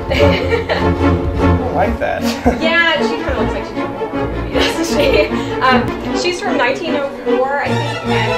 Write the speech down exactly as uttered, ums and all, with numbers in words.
don't like that. Yeah, she kind of looks like she's from a horror movie, doesn't she? Um, she's from nineteen oh four, I think, and